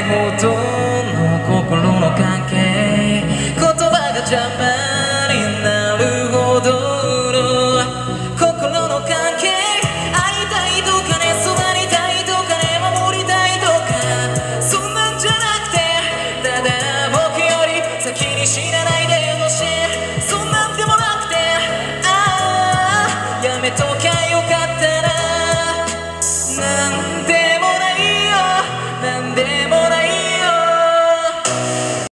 ほどの心の関係、言葉が邪魔になるほどの心の関係。会いたいとかね、そばにいたいとかね、守りたいとか、そんなんじゃなくて、ただ僕より先に死なないでほしい。そんなんでもなくて、ああやめときゃよかった。